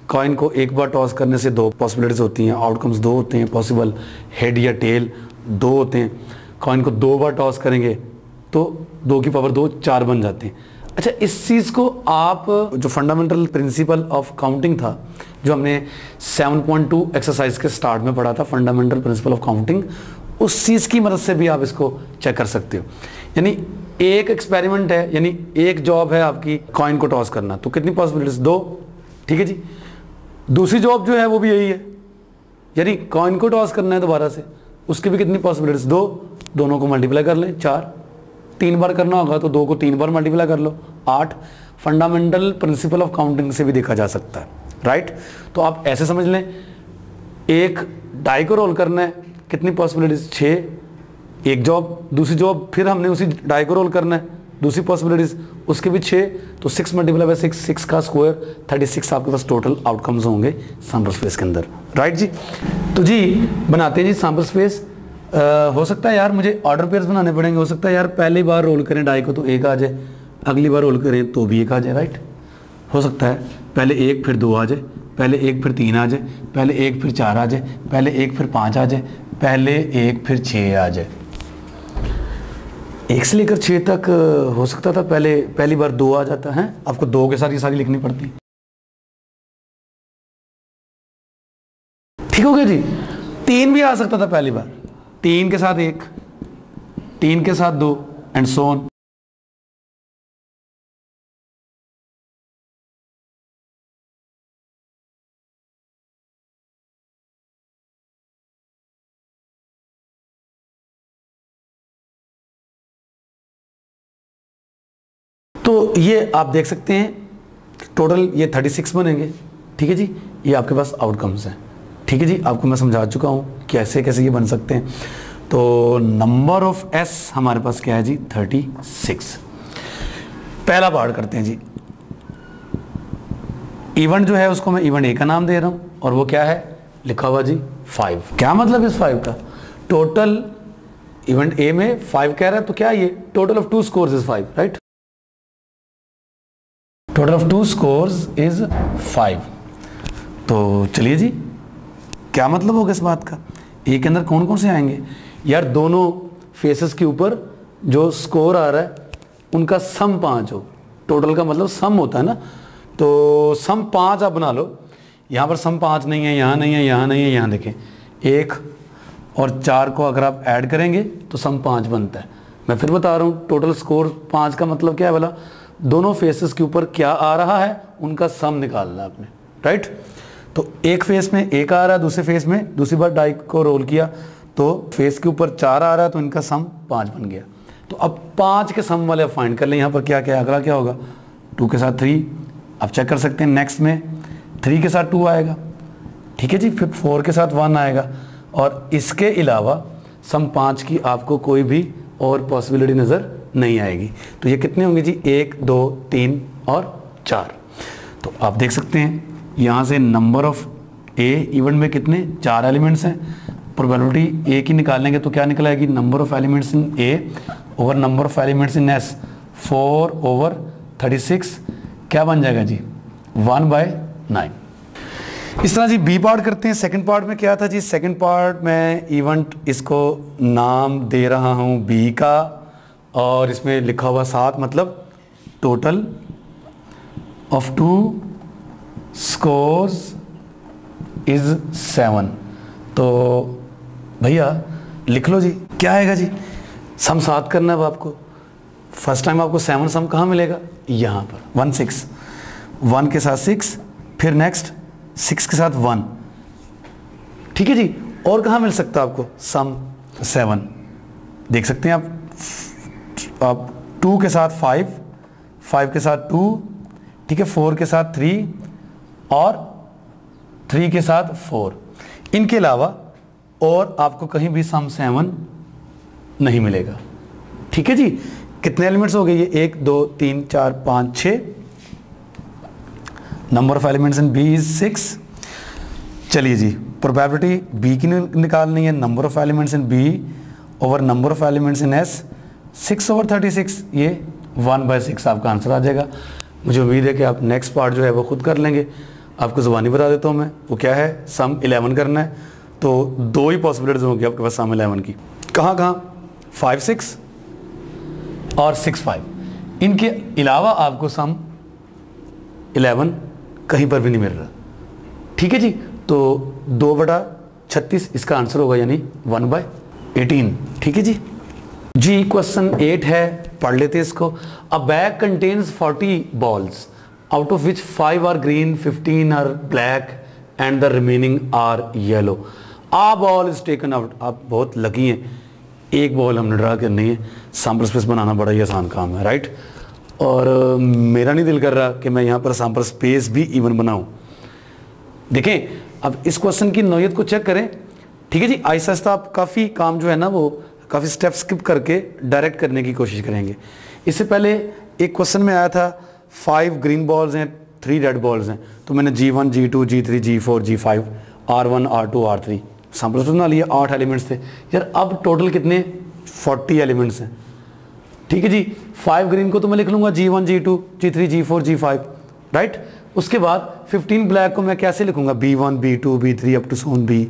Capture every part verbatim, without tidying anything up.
Coin को एक बार toss करने से दो पॉसिबिलिटीज होती हैं, आउटकम्स दो होते हैं पॉसिबल, हेड या टेल दो होते हैं। कॉइन को दो बार टॉस करेंगे तो दो की पावर दो चार बन जाते हैं। अच्छा, इस चीज़ को आप जो फंडामेंटल प्रिंसिपल ऑफ काउंटिंग था जो हमने सेवन पॉइंट टू एक्सरसाइज के स्टार्ट में पढ़ा था, फंडामेंटल प्रिंसिपल ऑफ काउंटिंग, उस चीज़ की मदद से भी आप इसको चेक कर सकते हो। यानी एक एक्सपेरिमेंट है, यानी एक जॉब है आपकी कॉइन को टॉस करना, तो कितनी पॉसिबिलिटीज? दो। ठीक है जी। दूसरी जॉब जो है वो भी यही है, यानी कॉइन को टॉस करना है दोबारा से, उसकी भी कितनी पॉसिबिलिटीज? दो। दोनों को मल्टीप्लाई कर लें, चार। तीन बार करना होगा तो दो को तीन बार मल्टीप्लाई कर लो, आठ। फंडामेंटल प्रिंसिपल ऑफ काउंटिंग से भी देखा जा सकता है, राइट। तो आप ऐसे समझ लें, एक डाई को रोल करना है, कितनी पॉसिबिलिटीज? छः। एक जॉब, दूसरी जॉब फिर हमने उसी डाई को रोल करना है, दूसरी पॉसिबिलिटीज उसके भी छः, तो six multiply by six, six का स्क्वायर थर्टी सिक्स आपके पास टोटल आउटकम्स होंगे सैंपल स्पेस के अंदर, राइट जी। तो जी बनाते हैं जी सैंपल स्पेस। हो सकता है यार मुझे ऑर्डर पेयर्स बनाने पड़ेंगे, हो सकता है यार पहली बार रोल करें डाई को तो एक आ जाए, अगली बार रोल करें तो भी एक आ जाए, राइट। हो सकता है पहले एक फिर दो आ जाए, पहले एक फिर तीन आ जाए, पहले एक फिर चार आ जाए, पहले एक फिर पाँच आ जाए, पहले एक फिर छः आ जाए। एक से लेकर छः तक हो सकता था पहले पहली बार दो आ जाता है, आपको दो के साथ ये सारी लिखनी पड़ती। ठीक हो गया जी। तीन भी आ सकता था पहली बार, तीन के साथ एक, तीन के साथ दो एंड सो ऑन। तो ये आप देख सकते हैं टोटल ये थर्टी सिक्स बनेंगे। ठीक है जी, ये आपके पास आउटकम्स हैं। ठीक है जी, आपको मैं समझा चुका हूँ कैसे कैसे ये बन सकते हैं। तो नंबर ऑफ एस हमारे पास क्या है जी? Thirty six. पहला पार्ट करते हैं जी। इवेंट जो है उसको मैं इवेंट ए का नाम दे रहा हूँ और वो क्या है? लिखा हुआ जी फाइव। क्या मतलब इस फाइव का? टोटल इवेंट ए में फाइव कह रहा है तो क्या ये? Total of two scores is five, right. Total of two scores is five. तो चलिए जी, क्या मतलब होगा इस बात का? ए के अंदर कौन कौन से आएंगे यार? दोनों फेसेस के ऊपर जो स्कोर आ रहा है उनका सम पाँच हो। टोटल का मतलब सम होता है ना, तो सम पाँच आप बना लो। यहाँ पर सम पाँच नहीं है, यहाँ नहीं है, यहाँ नहीं है, यहाँ देखें एक और चार को अगर आप ऐड करेंगे तो सम पाँच बनता है। मैं फिर बता रहा हूँ, टोटल स्कोर पाँच का मतलब क्या है बोला? दोनों फेसेस के ऊपर क्या आ रहा है उनका सम निकालना है आपने, राइट। तो एक फेस में एक आ रहा है, दूसरे फेस में दूसरी बार डाई को रोल किया तो फेस के ऊपर चार आ रहा है तो इनका सम पाँच बन गया। तो अब पाँच के सम वाले फाइंड कर लें। यहाँ पर क्या क्या है? अगला क्या होगा? टू के साथ थ्री, आप चेक कर सकते हैं। नेक्स्ट में थ्री के साथ टू आएगा, ठीक है जी। फिर फोर के साथ वन आएगा और इसके अलावा सम पाँच की आपको कोई भी और पॉसिबिलिटी नज़र नहीं आएगी। तो ये कितने होंगे जी? एक, दो, तीन और चार। तो आप देख सकते हैं यहाँ से नंबर ऑफ ए इवेंट में कितने? चार एलिमेंट्स हैं। प्रोबेबिलिटी ए की निकालेंगे तो क्या निकल आएगी? Number of elements in A over number of elements in S, four over thirty six. क्या बन जाएगा जी? One by nine. इस तरह जी बी पार्ट करते हैं। सेकंड पार्ट में क्या था जी? सेकंड पार्ट में इवेंट इसको नाम दे रहा हूँ बी का और इसमें लिखा हुआ सात, मतलब total of two scores is seven. तो भैया लिख लो जी, क्या आएगा जी? सम सात करना है अब आपको। फर्स्ट टाइम आपको सेवन सम कहाँ मिलेगा? यहाँ पर वन सिक्स, वन के साथ सिक्स, फिर नेक्स्ट सिक्स के साथ वन, ठीक है जी। और कहाँ मिल सकता है आपको सम? सेवन। देख सकते हैं आप, आप टू के साथ फाइव, फाइव के साथ टू, ठीक है, फोर के साथ थ्री और थ्री के साथ फोर। इनके अलावा और आपको कहीं भी सम सेवन नहीं मिलेगा, ठीक है जी। कितने एलिमेंट्स हो गए ये? एक, दो, तीन, चार, पाँच, छः। Number of elements in B is six. चलिए जी, प्रोबेबिलिटी बी की निकालनी है। Number of elements in B over number of elements in S, six over thirty six, ये वन बाय सिक्स आपका आंसर आ जाएगा। मुझे उम्मीद है कि आप नेक्स्ट पार्ट जो है वो खुद कर लेंगे। आपको ज़ुबानी बता देता हूँ मैं, वो क्या है, सम इलेवन करना है। तो दो ही पॉसिबिलिटीज होंगी आपके पास सम इलेवन की। कहाँ कहाँ, फाइव सिक्स और सिक्स फाइव, इनके अलावा आपको सम इलेवन कहीं पर भी नहीं मिल रहा। ठीक है जी, तो दो बटा छत्तीस इसका आंसर होगा, यानी वन बाय एटीन। ठीक है जी। जी क्वेश्चन एट है, पढ़ लेते हैं इसको। A bag contains forty balls out of which five are green, fifteen are black and the remaining are yellow. A ball is taken out. आप बहुत लकी हैं, एक बॉल हमने ड्रा करनी है। सैंपल स्पेस बनाना बड़ा ही आसान काम है, राइट। और uh, मेरा नहीं दिल कर रहा कि मैं यहाँ पर सैंपल स्पेस भी इवन बनाऊँ। देखें अब इस क्वेश्चन की नौयत को चेक करें। ठीक है जी, आहिस्ता आहिस्ता आप काफ़ी काम जो है ना वो काफ़ी स्टेप स्किप करके डायरेक्ट करने की कोशिश करेंगे। इससे पहले एक क्वेश्चन में आया था फाइव ग्रीन बॉल्स हैं, थ्री रेड बॉल्स हैं, तो मैंने G one G two G three G four G five R one R two R three sample बना लिए, आठ एलिमेंट्स थे यार। अब टोटल कितने, फोर्टी एलिमेंट्स हैं। ठीक है जी, फाइव ग्रीन को तो मैं लिख लूँगा G one G two G three G four G five, right. उसके बाद फिफ्टीन ब्लैक को मैं कैसे लिखूँगा, B one B two B three up to so on B.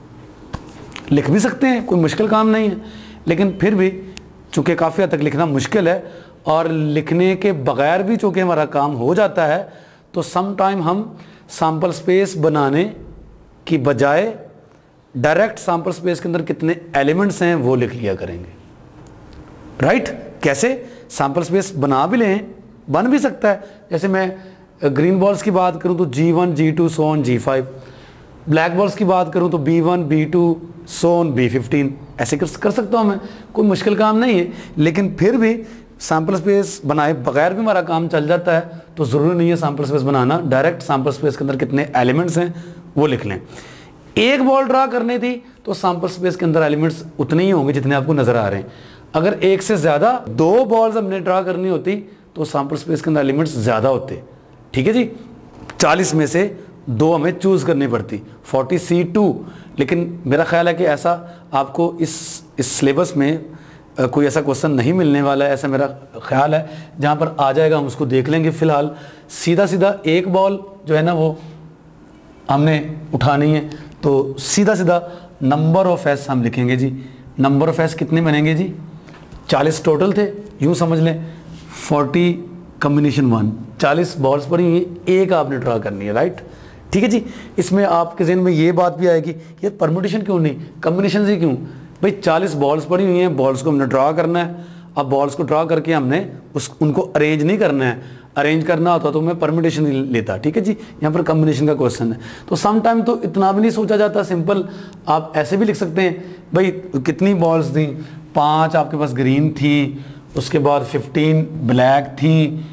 लिख भी सकते हैं, कोई मुश्किल काम नहीं है, लेकिन फिर भी चूँकि काफ़ी हद तक लिखना मुश्किल है और लिखने के बगैर भी चूँकि हमारा काम हो जाता है, तो सम टाइम हम सैंपल स्पेस बनाने की बजाय डायरेक्ट सैंपल स्पेस के अंदर कितने एलिमेंट्स हैं वो लिख लिया करेंगे, राइट। कैसे, सैंपल स्पेस बना भी लें, बन भी सकता है। जैसे मैं ग्रीन बॉल्स की बात करूं तो G one G two so on G five, black balls की बात करूं तो B one B two so on B fifteen, ऐसे कर, कर सकता हूं मैं, कोई मुश्किल काम नहीं है। लेकिन फिर भी सैंपल स्पेस बनाए बगैर भी हमारा काम चल जाता है, तो ज़रूरी नहीं है सैंपल स्पेस बनाना, डायरेक्ट सैंपल स्पेस के अंदर कितने एलिमेंट्स हैं वो लिख लें। एक बॉल ड्रा करनी थी तो सैंपल स्पेस के अंदर एलिमेंट्स उतने ही होंगे जितने आपको नज़र आ रहे हैं। अगर एक से ज़्यादा दो बॉल्स हमने ड्रा करनी होती तो सैंपल स्पेस के अंदर एलिमेंट्स ज़्यादा होते। ठीक है जी, चालीस में से दो हमें चूज़ करनी पड़ती, फोर्टी सी टू। लेकिन मेरा ख्याल है कि ऐसा आपको इस इस सिलेबस में आ, कोई ऐसा क्वेश्चन नहीं मिलने वाला है, ऐसा मेरा ख्याल है। जहाँ पर आ जाएगा हम उसको देख लेंगे। फ़िलहाल सीधा सीधा एक बॉल जो है ना वो हमने उठानी है, तो सीधा सीधा नंबर ऑफ एस हम लिखेंगे जी। नंबर ऑफ एस कितने बनेंगे जी, चालीस टोटल थे, यूँ समझ लें फोर्टी कम्बिनेशन वन, चालीस बॉल्स पड़ी हुई हैं, एक आपने ड्रा करनी है, राइट। ठीक है जी। इसमें आपके जहन में ये बात भी आएगी ये परम्यूटेशन क्यों नहीं, कम्बिनेशन से क्यों, भाई चालीस बॉल्स पड़ी हुई हैं, बॉल्स को हमने ड्रा करना है। अब बॉल्स को ड्रा करके हमने उस उनको अरेंज नहीं करना है, अरेंज करना होता तो मैं परम्यूटेशन लेता। ठीक है जी, यहाँ पर कम्बिनेशन का क्वेश्चन है, तो सम टाइम तो इतना भी नहीं सोचा जाता, सिंपल आप ऐसे भी लिख सकते हैं, भाई कितनी बॉल्स थी, पाँच आपके पास ग्रीन थी, उसके बाद फिफ्टीन ब्लैक थी,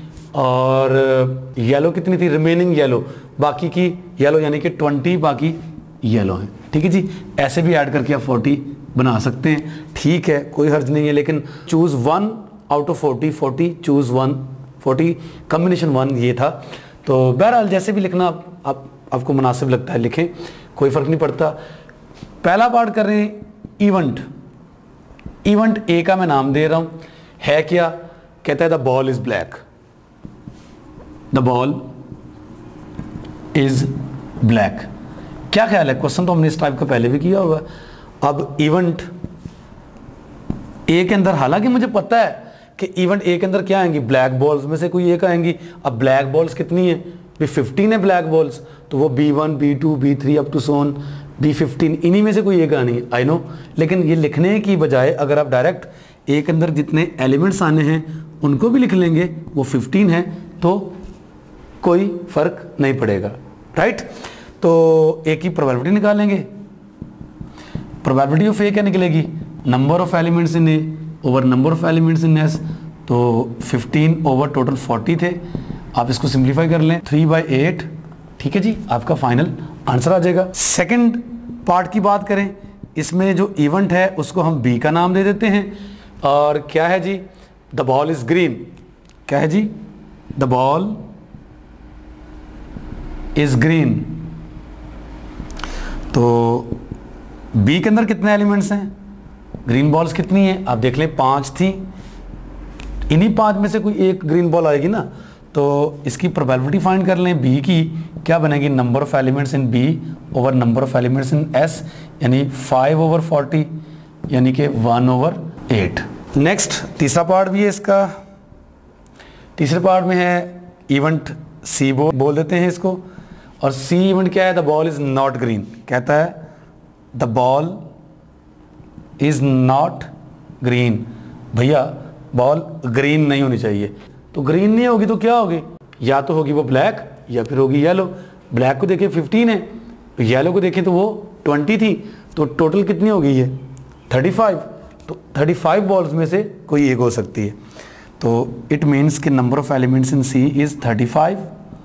और येलो कितनी थी, रिमेनिंग येलो, बाकी की येलो यानी कि ट्वेंटी बाकी येलो है। ठीक है जी, ऐसे भी ऐड करके आप फोर्टी बना सकते हैं, ठीक है, कोई हर्ज नहीं है। लेकिन choose one out of forty, forty choose one, forty combination one ये था। तो बहरहाल जैसे भी लिखना आप, आप आपको मुनासिब लगता है लिखें, कोई फ़र्क नहीं पड़ता। पहला पार्ट कर रहे हैं इवेंट। इवेंट ए का मैं नाम दे रहा हूँ, है क्या, कहता है the ball is black, the ball is black. क्या ख्याल है, क्वेश्चन तो हमने इस टाइप का पहले भी किया हुआ है। अब इवेंट ए के अंदर, हालांकि मुझे पता है कि इवेंट ए के अंदर क्या आएंगी, ब्लैक बॉल्स में से कोई एक आएंगी। अब ब्लैक बॉल्स कितनी है, भी फिफ्टीन है ब्लैक बॉल्स, तो वो B one B two B three up to so on B fifteen, इन्हीं में से कोई एक आनी है, आई नो। लेकिन ये लिखने की बजाय अगर आप डायरेक्ट ए के अंदर जितने एलिमेंट्स आने हैं उनको भी लिख लेंगे, वो फिफ्टीन है, तो कोई फ़र्क नहीं पड़ेगा, राइट। तो ए की प्रोबेबिलिटी निकालेंगे, प्रोबेबिलिटी ऑफ ए क्या निकलेगी, number of elements in A over number of elements in S. तो फिफ्टीन ओवर टोटल फोर्टी थे, आप इसको सिंप्लीफाई कर लें, थ्री बाई एट। ठीक है जी, आपका फाइनल आंसर आ जाएगा। सेकंड पार्ट की बात करें, इसमें जो इवेंट है उसको हम बी का नाम दे देते हैं, और क्या है जी, द बॉल इज ग्रीन। क्या है जी, द बॉल इज ग्रीन। तो बी के अंदर कितने एलिमेंट्स हैं, ग्रीन बॉल्स कितनी हैं, आप देख लें पांच थी, इन्हीं पांच में से कोई एक ग्रीन बॉल आएगी ना, तो इसकी प्रोबेबिलिटी फाइंड कर लें बी की, क्या बनेगी, number of elements in B over number of elements in S, यानी फाइव ओवर फोर्टी, यानी कि वन ओवर एट। नेक्स्ट तीसरा पार्ट भी है इसका। तीसरे पार्ट में है इवेंट सी बोल बोल देते हैं इसको, और सी इवेंट क्या है, the ball is not green. कहता है the ball is not green, भैया बॉल ग्रीन नहीं होनी चाहिए। तो ग्रीन नहीं होगी तो क्या होगी, या तो होगी वो ब्लैक या फिर होगी येलो। ब्लैक को देखें फिफ्टीन है, तो येलो को देखें तो वो ट्वेंटी थी, तो टोटल कितनी हो गई है थर्टी फाइव। तो थर्टी फाइव बॉल्स में से कोई एक हो सकती है। तो इट मीन्स कि number of elements in C is thirty five,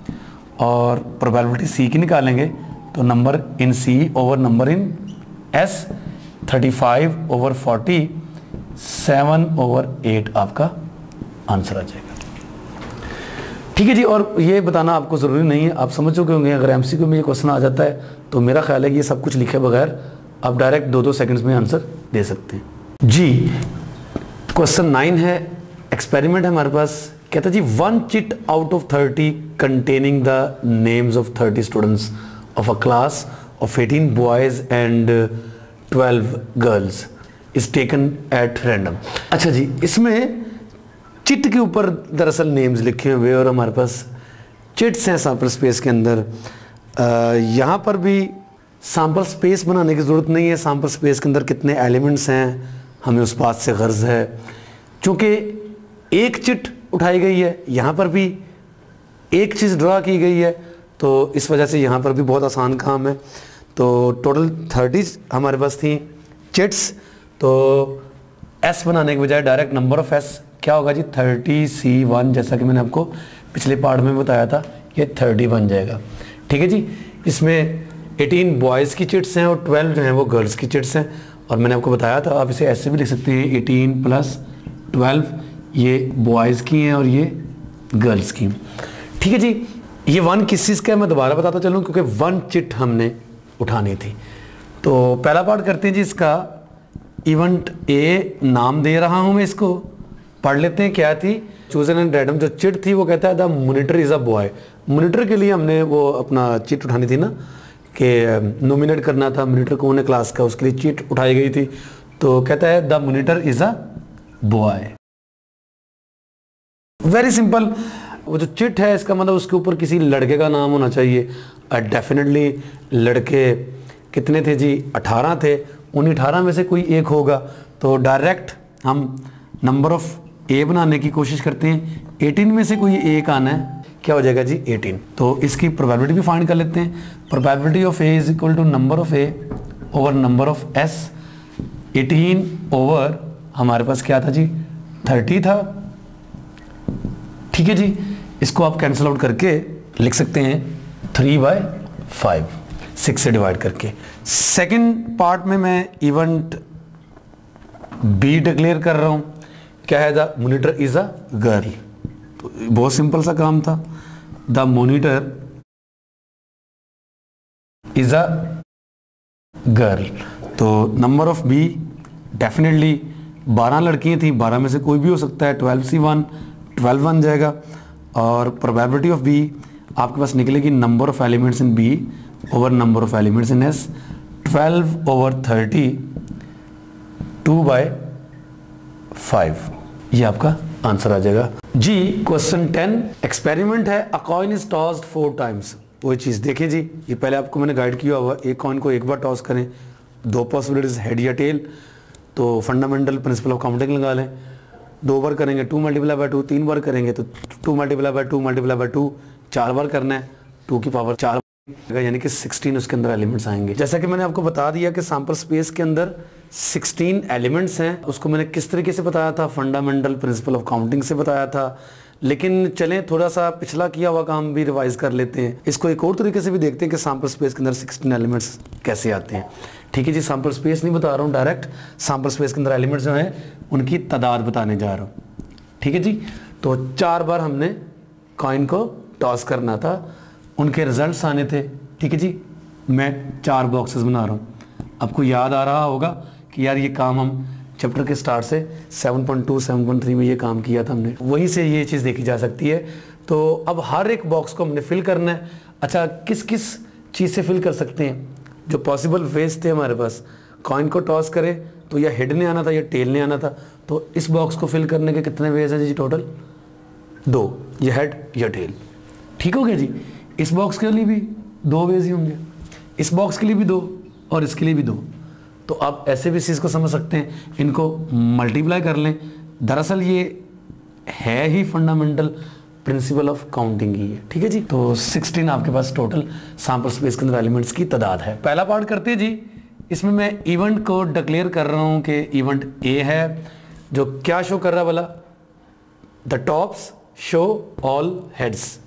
और प्रोबेबिलिटी सी की निकालेंगे तो number in C over number in S, thirty five over forty, seven over eight आपका आंसर आ जाएगा। ठीक है जी, और ये बताना आपको ज़रूरी नहीं है, आप समझ चुके होंगे। अगर एमसीक्यू में ये क्वेश्चन आ जाता है तो मेरा ख्याल है कि ये सब कुछ लिखे बगैर आप डायरेक्ट दो दो सेकंड्स में आंसर दे सकते हैं जी। क्वेश्चन नाइन है, एक्सपेरिमेंट है हमारे पास। कहता है जी one chit out of thirty containing the names of thirty students of a class of eighteen boys and twelve girls is taken at random. अच्छा जी, इसमें चिट के ऊपर दरअसल नेम्स लिखे हुए और हमारे पास चिट्स हैं सैम्पल स्पेस के अंदर। यहाँ पर भी सैम्पल स्पेस बनाने की ज़रूरत नहीं है। सैम्पल स्पेस के अंदर कितने एलिमेंट्स हैं हमें उस बात से गर्ज है। चूँकि एक चिट उठाई गई है, यहाँ पर भी एक चीज़ ड्रा की गई है, तो इस वजह से यहाँ पर भी बहुत आसान काम है। तो टोटल थर्टी हमारे पास थी चिट्स, तो एस बनाने के बजाय डायरेक्ट नंबर ऑफ एस क्या होगा जी, थर्टी सी वन, जैसा कि मैंने आपको पिछले पार्ट में बताया था, ये थर्टी बन जाएगा। ठीक है जी, इसमें एटीन बॉयज़ की चिट्स हैं और ट्वेल्व जो हैं वो गर्ल्स की चिट्स हैं, और मैंने आपको बताया था आप इसे ऐसे भी लिख सकते हैं, एटीन प्लस ट्वेल्व, ये बॉयज़ की हैं और ये गर्ल्स की। ठीक है जी, ये वन किस चीज़ का है मैं दोबारा बताता चलूँ, क्योंकि वन चिट हमने उठानी थी। तो पहला पार्ट करते हैं जी इसका। इवेंट ए नाम दे रहा हूँ मैं, इसको पढ़ लेते हैं क्या थी। चूजन एंड रैंडम जो चिट थी वो कहता है the monitor is a boy. Monitor के लिए हमने वो अपना चिट उठानी थी ना, कि नॉमिनेट करना था मॉनिटर कौन है क्लास का, उसके लिए चिट उठाई गई थी। तो कहता है the monitor is a boy. Very simple. वो जो चिट है इसका मतलब उसके ऊपर किसी लड़के का नाम होना चाहिए। डेफिनेटली लड़के कितने थे जी, अठारह थे, उन अठारह में से कोई एक होगा। तो डायरेक्ट हम नंबर ऑफ ए बनाने की कोशिश करते हैं। एटीन में से कोई एक आना है, क्या हो जाएगा जी एटीन। तो इसकी प्रोबेबिलिटी भी फाइंड कर लेते हैं। Probability of A is equal to number of A over number of S. Eighteen over हमारे पास क्या था जी, थर्टी था। ठीक है जी, इसको आप कैंसिल आउट करके लिख सकते हैं थ्री बाय फाइव, सिक्स से डिवाइड करके। सेकेंड पार्ट में मैं इवेंट बी डिक्लेयर कर रहा हूं, क्या है, the monitor is a girl. तो बहुत सिंपल सा काम था, the monitor is a girl. तो नंबर ऑफ बी डेफिनेटली बारह लड़कियां थी, बारह में से कोई भी हो सकता है, ट्वेल्व सी वन, ट्वेल्व बन जाएगा। और प्रोबेबिलिटी ऑफ बी आपके पास निकलेगी number of elements in B over number of elements in S, twelve over thirty, two by five, ये आपका आंसर आ जाएगा जी। क्वेश्चन टेन, एक्सपेरिमेंट है। A coin is tossed four times. वही चीज़ देखिए जी, ये पहले आपको मैंने गाइड किया हुआ, एक कॉइन को एक बार टॉस करें, दो पॉसिबिलिटीज हेड या टेल। तो फंडामेंटल प्रिंसिपल ऑफ काउंटिंग लगा लें, दो बार करेंगे टू मल्टीप्लाई बाय टू, तीन बार करेंगे तो two multiply by two multiply by two, चार बार करना है, टू की पावर चार, यानी कि सिक्सटीन उसके अंदर एलिमेंट्स आएंगे। जैसा कि मैंने आपको बता दिया कि सैंपल स्पेस के अंदर सिक्सटीन एलिमेंट्स हैं। उसको मैंने किस तरीके से बताया था, फंडामेंटल प्रिंसिपल ऑफ काउंटिंग से बताया था। लेकिन चलें थोड़ा सा पिछला किया हुआ काम भी रिवाइज कर लेते हैं। इसको एक और तरीके से भी देखते हैं कि सैंपल स्पेस के अंदर सिक्सटीन एलिमेंट्स कैसे आते हैं। ठीक है जी, सैंपल स्पेस नहीं बता रहा हूँ, डायरेक्ट सैंपल स्पेस के अंदर एलिमेंट्स जो हैं उनकी तादाद बताने जा रहा हूँ। ठीक है जी, तो चार बार हमने कॉइन को टॉस करना था, उनके रिजल्ट्स आने थे। ठीक है जी, मैं चार बॉक्सेस बना रहा हूँ। आपको याद आ रहा होगा कि यार ये काम हम चैप्टर के स्टार्ट से seven point two, seven point three में ये काम किया था हमने, वहीं से ये चीज़ देखी जा सकती है। तो अब हर एक बॉक्स को हमने फिल करना है। अच्छा, किस किस चीज़ से फिल कर सकते हैं? जो पॉसिबल वेज थे हमारे पास, कॉइन को टॉस करें तो या हेड ने आना था या टेल ने आना था। तो इस बॉक्स को फिल करने के कितने वेज हैं जी टोटल? दो, या हेड या टेल। ठीक हो गया जी। इस बॉक्स के लिए भी दो वेज ही होंगे, इस बॉक्स के लिए भी दो और इसके लिए भी दो। तो आप ऐसे भी चीज़ को समझ सकते हैं, इनको मल्टीप्लाई कर लें। दरअसल ये है ही फंडामेंटल प्रिंसिपल ऑफ काउंटिंग ही है। ठीक है जी। तो सोलह आपके पास टोटल सैंपल स्पेस के अंदर एलिमेंट्स की तादाद है। पहला पार्ट करते हैं जी। इसमें मैं इवेंट को डिक्लेयर कर रहा हूं कि इवेंट ए है, जो क्या शो कर रहा है बोला? The tops show all heads.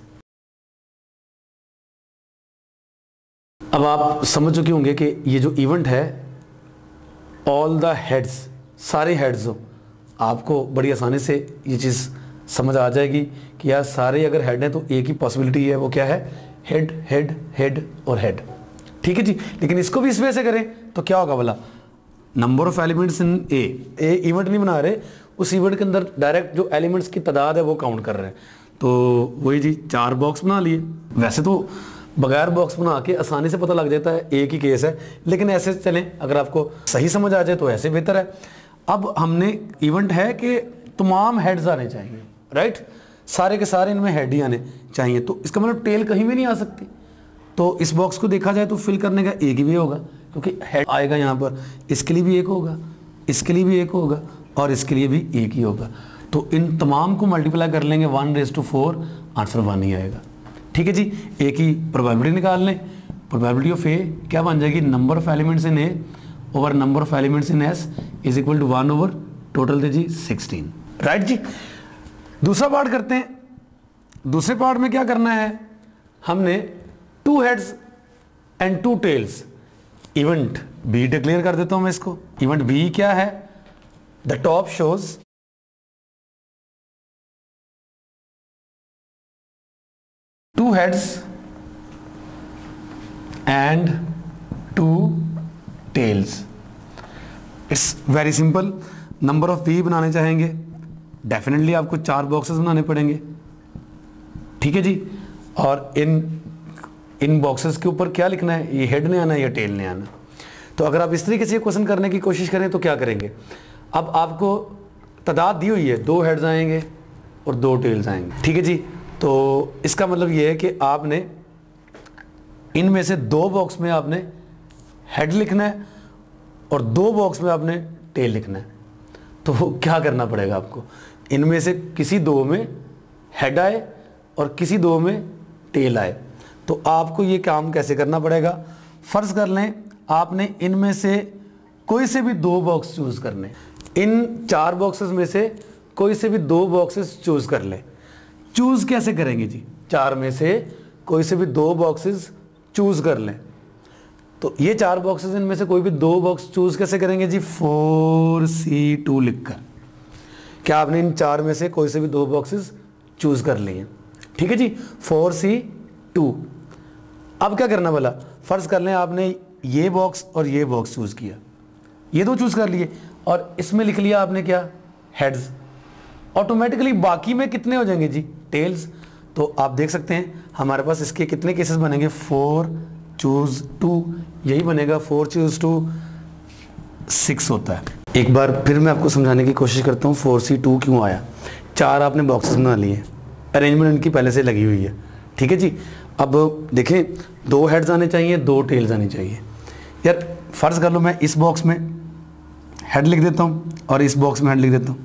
अब आप समझ चुके होंगे कि ये जो इवेंट है ऑल द हेड्स, सारे हेड्स हो, आपको बड़ी आसानी से ये चीज़ समझ आ जाएगी कि यार सारे अगर हेड हैं तो एक ही पॉसिबिलिटी है, वो क्या है? हेड हेड हेड और हेड। ठीक है जी। लेकिन इसको भी इस वे से करें तो क्या होगा बोला? Number of elements in A. A event नहीं बना रहे, उस इवेंट के अंदर डायरेक्ट जो एलिमेंट्स की तादाद है वो काउंट कर रहे हैं। तो वही जी, चार बॉक्स बना लिए। वैसे तो बगैर बॉक्स बना के आसानी से पता लग जाता है एक ही केस है, लेकिन ऐसे चलें, अगर आपको सही समझ आ जाए तो ऐसे बेहतर है। अब हमने इवेंट है कि तमाम हेड्स आने चाहिए, राइट? सारे के सारे इनमें हेड ही आने चाहिए। तो इसका मतलब टेल कहीं भी नहीं आ सकती। तो इस बॉक्स को देखा जाए तो फिल करने का एक ही वे होगा, क्योंकि हेड आएगा यहाँ पर, इसके लिए भी एक होगा, इसके लिए भी एक होगा और इसके लिए भी एक ही होगा। तो इन तमाम को मल्टीप्लाई कर लेंगे one raise to four, answer one ही आएगा। ठीक है जी। एक ही प्रोबेबिलिटी निकाल लें। प्रोबेबिलिटी ऑफ ए क्या बन जाएगी? Number of elements in A over number of elements in S is equal to one over total थे जी सिक्सटीन। राइट जी। दूसरा पार्ट करते हैं। दूसरे पार्ट में क्या करना है? हमने two heads and two tails, event B declare कर देता हूं मैं इसको। इवेंट बी क्या है? The top shows two heads and two tails. It's very simple. Number of B बनाने चाहेंगे, डेफिनेटली आपको चार बॉक्सेस बनाने पड़ेंगे। ठीक है जी। और इन इन बॉक्सेस के ऊपर क्या लिखना है? ये हेड ने आना है या टेल ने आना। तो अगर आप इस तरीके से क्वेश्चन करने की कोशिश करें तो क्या करेंगे? अब आपको तादाद दी हुई है, दो हेड्स आएंगे और दो टेल्स आएंगे। ठीक है जी। तो इसका मतलब ये है कि आपने इनमें से दो बॉक्स में आपने हेड लिखना है और दो बॉक्स में आपने टेल लिखना है। तो क्या करना पड़ेगा आपको? इनमें से किसी दो में हेड आए और किसी दो में टेल आए। तो आपको ये काम कैसे करना पड़ेगा? फर्ज कर लें आपने इनमें से कोई से भी दो बॉक्स चूज करने। इन चार बॉक्सेस में से कोई से भी दो बॉक्सेस चूज कर लें। चूज कैसे करेंगे जी? चार में से कोई से भी दो बॉक्सेस चूज कर लें। तो ये चार बॉक्सेस, इनमें से कोई भी दो बॉक्स चूज कैसे करेंगे जी? फोर सी टू लिखकर। क्या आपने इन चार में से कोई से भी दो बॉक्सेस चूज कर लिए? ठीक है जी। Four C to. अब क्या करना बोला? फर्ज कर लें आपने ये बॉक्स और ये बॉक्स चूज किया, ये दो चूज कर लिए और इसमें लिख लिया आपने क्या? हेड्स। ऑटोमेटिकली बाकी में कितने हो जाएंगे जी? टेल्स। तो आप देख सकते हैं हमारे पास इसके कितने केसेस बनेंगे? फोर चूज टू, यही बनेगा। फोर चूज टू सिक्स होता है। एक बार फिर मैं आपको समझाने की कोशिश करता हूँ फोर सी टू क्यों आया। चार आपने बॉक्सेस बना लिए, अरेंजमेंट इनकी पहले से लगी हुई है। ठीक है जी। अब देखें, दो हेड्स आने चाहिए, दो टेल्स आने चाहिए। यार फर्ज कर लो मैं इस बॉक्स में हेड लिख देता हूँ और इस बॉक्स में हेड लिख देता हूँ,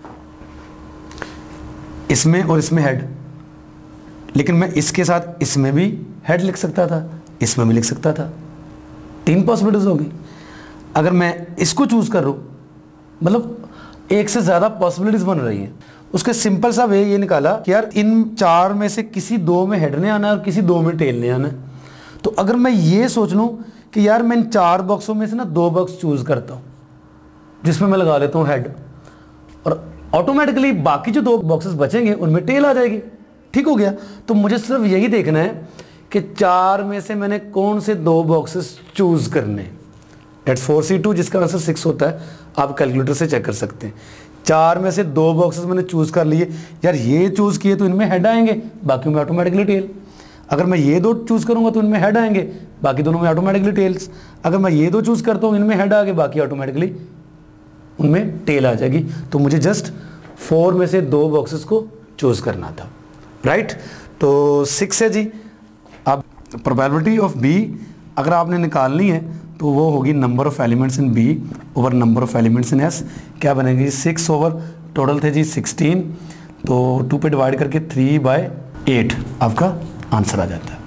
इसमें और इसमें हेड। लेकिन मैं इसके साथ इसमें भी हेड लिख सकता था, इसमें भी लिख सकता था। तीन पॉसिबिलिटीज होगी। अगर मैं इसको चूज कर रहा हूँ, मतलब एक से ज़्यादा पॉसिबिलिटीज बन रही हैं। उसके सिंपल सा वे ये निकाला कि यार इन चार में से किसी दो में हेड ने आना है और किसी दो में टेल ने आना है। तो अगर मैं ये सोच लूँ कि यार मैं इन चार बॉक्सों में से ना दो बॉक्स चूज करता हूँ जिसमें मैं लगा लेता हूँ हेड, और ऑटोमेटिकली बाकी जो दो बॉक्सेस बचेंगे उनमें टेल आ जाएगी। ठीक हो गया। तो मुझे सिर्फ यही देखना है कि चार में से मैंने कौन से दो बॉक्सेस चूज करने। डेट्स फोर सी टू, जिसका आंसर सिक्स होता है। आप कैलकुलेटर से चेक कर सकते हैं। चार में से दो बॉक्सेस मैंने चूज़ कर लिए, यार ये चूज़ किए तो इनमें हेड आएंगे, बाकी में ऑटोमेटिकली टेल। अगर मैं ये दो चूज़ करूँगा तो इनमें हेड आएंगे, बाकी दोनों में ऑटोमेटिकली टेल्स। अगर मैं ये दो चूज़ करता हूँ, इनमें हेड आ गए, बाकी ऑटोमेटिकली उनमें टेल आ जाएगी। तो मुझे जस्ट फोर में से दो बॉक्सेस को चूज़ करना था, राइट। तो सिक्स है जी। अब प्रोबेबिलिटी ऑफ बी अगर आपने निकालनी है तो वो होगी number of elements in B over number of elements in S. क्या बनेगी? सिक्स ओवर टोटल थे जी सिक्सटीन, तो टू पे डिवाइड करके थ्री बाय एट आपका आंसर आ जाता है।